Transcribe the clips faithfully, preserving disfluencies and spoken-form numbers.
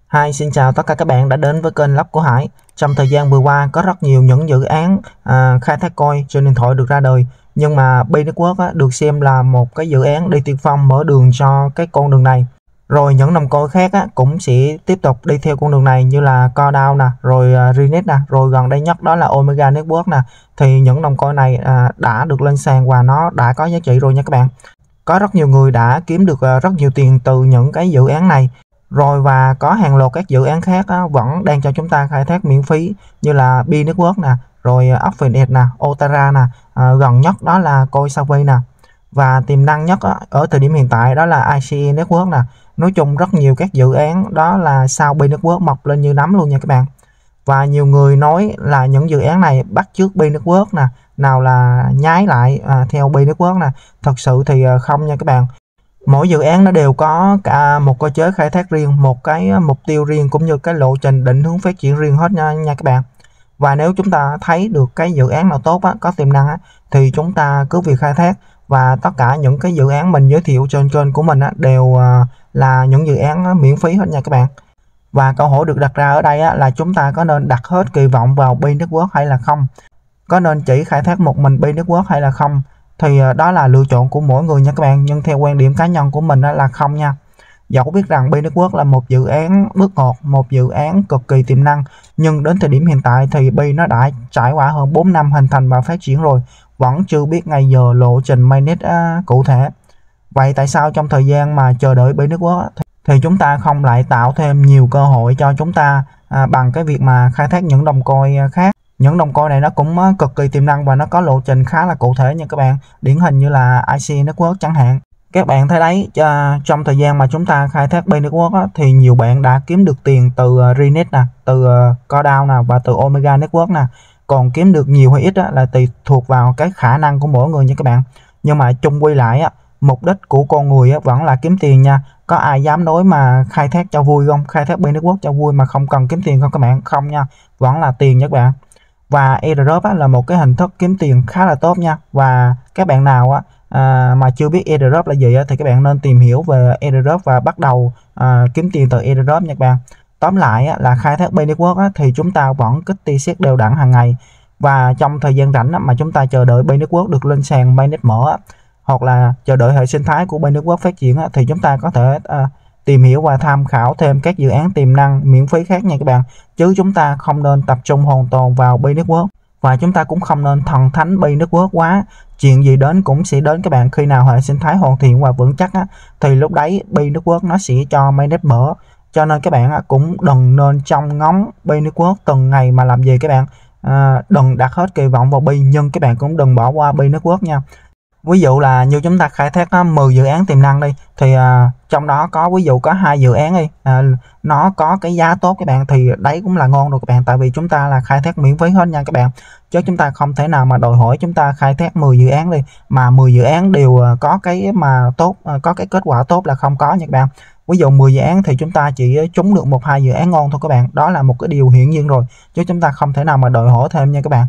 Hi, xin chào tất cả các bạn đã đến với kênh Lốc của Hải. Trong thời gian vừa qua có rất nhiều những dự án à, khai thác coin trên điện thoại được ra đời, nhưng mà Bay Network á, được xem là một cái dự án đi tiên phong mở đường cho cái con đường này. Rồi những đồng coin khác á, cũng sẽ tiếp tục đi theo con đường này như là Cooldown nè, rồi uh, Renet nè, rồi gần đây nhất đó là Omega Network nè. Thì những đồng coin này à, đã được lên sàn và nó đã có giá trị rồi nha các bạn. Có rất nhiều người đã kiếm được uh, rất nhiều tiền từ những cái dự án này. Rồi và có hàng loạt các dự án khác á, vẫn đang cho chúng ta khai thác miễn phí như là Bay Network nè, rồi Opfinet nè, Otara nè, à, gần nhất đó là Coinsurvey nè, và tiềm năng nhất á, ở thời điểm hiện tại đó là i xê e Network nè. Nói chung rất nhiều các dự án đó là sau Bay Network mọc lên như nấm luôn nha các bạn. Và nhiều người nói là những dự án này bắt chước Bay Network nè, nào là nhái lại à, theo Bay Network nè. Thật sự thì không nha các bạn. Mỗi dự án nó đều có cả một cơ chế khai thác riêng, một cái mục tiêu riêng cũng như cái lộ trình định hướng phát triển riêng hết nha, nha các bạn. Và nếu chúng ta thấy được cái dự án nào tốt á, có tiềm năng á, thì chúng ta cứ việc khai thác. Và tất cả những cái dự án mình giới thiệu trên kênh của mình á, đều là những dự án miễn phí hết nha các bạn. Và câu hỏi được đặt ra ở đây á, là chúng ta có nên đặt hết kỳ vọng vào Bay Network hay là không? Có nên chỉ khai thác một mình Bay Network hay là không? Thì đó là lựa chọn của mỗi người nha các bạn, nhưng theo quan điểm cá nhân của mình là không nha. Dẫu biết rằng Bay Network là một dự án bước ngoặt, một dự án cực kỳ tiềm năng, nhưng đến thời điểm hiện tại thì Bay nó đã trải qua hơn bốn năm hình thành và phát triển rồi, vẫn chưa biết ngày giờ lộ trình mainnet uh, cụ thể. Vậy tại sao trong thời gian mà chờ đợi Bay Network thì, thì chúng ta không lại tạo thêm nhiều cơ hội cho chúng ta à, bằng cái việc mà khai thác những đồng coin khác? Những đồng coin này nó cũng cực kỳ tiềm năng và nó có lộ trình khá là cụ thể nha các bạn. Điển hình như là i xê e Network chẳng hạn. Các bạn thấy đấy, trong thời gian mà chúng ta khai thác Bay Network á, thì nhiều bạn đã kiếm được tiền từ Renet nè, từ Cooldown nè và từ Omega Network nè. Còn kiếm được nhiều hay ít á, là tùy thuộc vào cái khả năng của mỗi người nha các bạn. Nhưng mà chung quy lại á, mục đích của con người á, vẫn là kiếm tiền nha. Có ai dám nói mà khai thác cho vui không? Khai thác Bay Network cho vui mà không cần kiếm tiền không các bạn? Không nha, vẫn là tiền nha các bạn. Và airdrop á, là một cái hình thức kiếm tiền khá là tốt nha. Và các bạn nào á, à, mà chưa biết airdrop là gì á, thì các bạn nên tìm hiểu về airdrop và bắt đầu à, kiếm tiền từ airdrop nha các bạn. Tóm lại á, là khai thác Bay Network á, thì chúng ta vẫn kích ti xét đều đặn hàng ngày. Và trong thời gian rảnh á, mà chúng ta chờ đợi Bay Network được lên sàn mainnet mở á, hoặc là chờ đợi hệ sinh thái của Bay Network phát triển á, thì chúng ta có thể à, tìm hiểu và tham khảo thêm các dự án tiềm năng miễn phí khác nha các bạn. Chứ chúng ta không nên tập trung hoàn toàn vào Bay Network. Và chúng ta cũng không nên thần thánh Bay Network quá. Chuyện gì đến cũng sẽ đến các bạn. Khi nào hệ sinh thái hoàn thiện và vững chắc á, thì lúc đấy Bay Network nó sẽ cho mainnet mở. Cho nên các bạn á, cũng đừng nên trông ngóng Bay Network từng ngày mà làm gì các bạn. À, đừng đặt hết kỳ vọng vào Bay, nhưng các bạn cũng đừng bỏ qua Bay Network nha. Ví dụ là như chúng ta khai thác mười dự án tiềm năng đi, thì à, trong đó có ví dụ có hai dự án đi, à, nó có cái giá tốt các bạn, thì đấy cũng là ngon rồi các bạn, tại vì chúng ta là khai thác miễn phí hết nha các bạn. Chứ chúng ta không thể nào mà đòi hỏi chúng ta khai thác mười dự án đi mà mười dự án đều có cái mà tốt, có cái kết quả tốt là không có nha các bạn. Ví dụ mười dự án thì chúng ta chỉ trúng được một hai dự án ngon thôi các bạn, đó là một cái điều hiển nhiên rồi, chứ chúng ta không thể nào mà đòi hỏi thêm nha các bạn.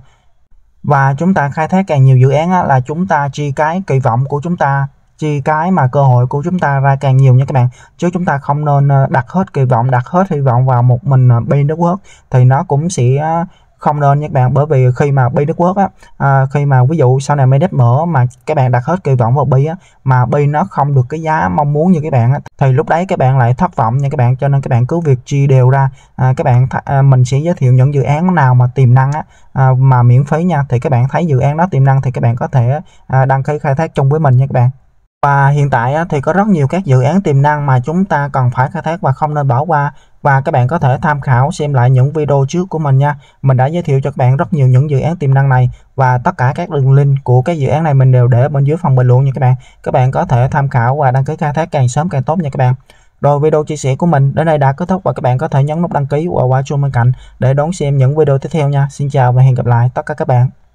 Và chúng ta khai thác càng nhiều dự án á, là chúng ta chia cái kỳ vọng của chúng ta, chia cái mà cơ hội của chúng ta ra càng nhiều nha các bạn. Chứ chúng ta không nên đặt hết kỳ vọng, đặt hết hy vọng vào một mình Bay Network, thì nó cũng sẽ không nên nha các bạn. Bởi vì khi mà Bay Network á, à, khi mà ví dụ sau này mainnet mở mà các bạn đặt hết kỳ vọng vào Bay á, mà Bay nó không được cái giá mong muốn như các bạn á, thì lúc đấy các bạn lại thất vọng nha các bạn. Cho nên các bạn cứ việc chia đều ra. À, các bạn à, mình sẽ giới thiệu những dự án nào mà tiềm năng á, à, mà miễn phí nha. Thì các bạn thấy dự án đó tiềm năng thì các bạn có thể à, đăng ký khai thác chung với mình nha các bạn. Và hiện tại á, thì có rất nhiều các dự án tiềm năng mà chúng ta cần phải khai thác và không nên bỏ qua. Và các bạn có thể tham khảo xem lại những video trước của mình nha. Mình đã giới thiệu cho các bạn rất nhiều những dự án tiềm năng này. Và tất cả các đường link của cái dự án này mình đều để bên dưới phần bình luận nha các bạn. Các bạn có thể tham khảo và đăng ký khai thác càng sớm càng tốt nha các bạn. Rồi video chia sẻ của mình đến đây đã kết thúc và các bạn có thể nhấn nút đăng ký và qua chuông bên cạnh để đón xem những video tiếp theo nha. Xin chào và hẹn gặp lại tất cả các bạn.